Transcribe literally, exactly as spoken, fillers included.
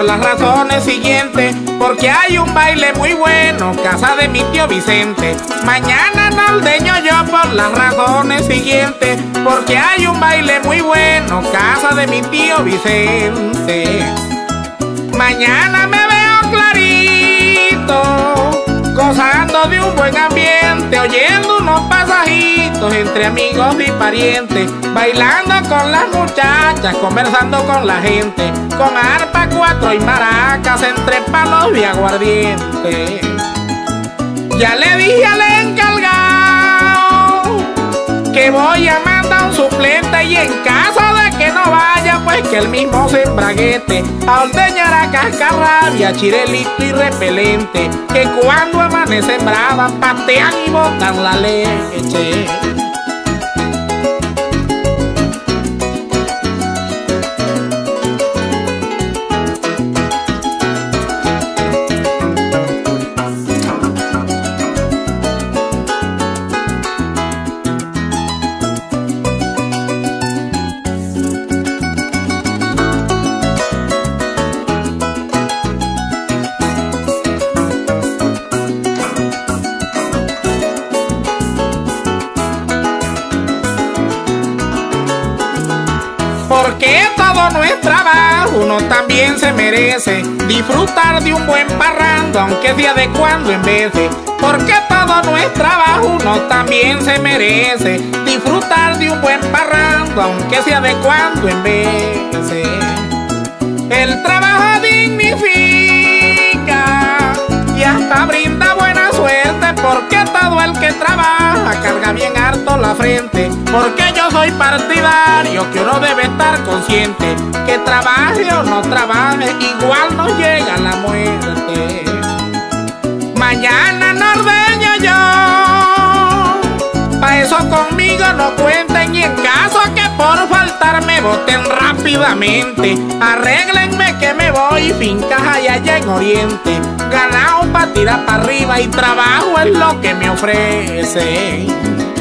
las razones siguientes, porque hay un baile muy bueno, casa de mi tío Vicente. Mañana no ordeño yo por las razones siguientes, porque hay un baile muy bueno, casa de mi tío Vicente. Mañana me veo clarito, gozando de un buen ambiente, oyendo unos pasajitos entre amigos y parientes, bailando con las muchachas, conversando con la gente, con arpa, cuatro y maracas, entre palos y aguardiente. Ya le dije al encargado que voy a mandar un suplente, y en caso de que no vaya, pues que el mismo se embraguete a ordeñar a cascarrabia, chirelito y repelente, que cuando amanece brava patean y botan la leche. Porque todo no es trabajo, uno también se merece disfrutar de un buen parrando, aunque sea de cuando en vez. Porque todo no es trabajo, uno también se merece disfrutar de un buen parrando, aunque sea de cuando en vez. El trabajo dignifica y hasta brinda buena suerte, porque todo el que trabaja carga bien harto la frente. Porque yo soy partidario que uno debe estar consciente que trabaje o no trabaje, igual nos llega la muerte. Mañana no ordeño yo, pa' eso conmigo no cuenten, y en caso que por faltar me boten rápidamente, arréglenme que me voy fincas allá en Oriente, ganado pa' tirar pa' arriba, y trabajo es lo que me ofrecen.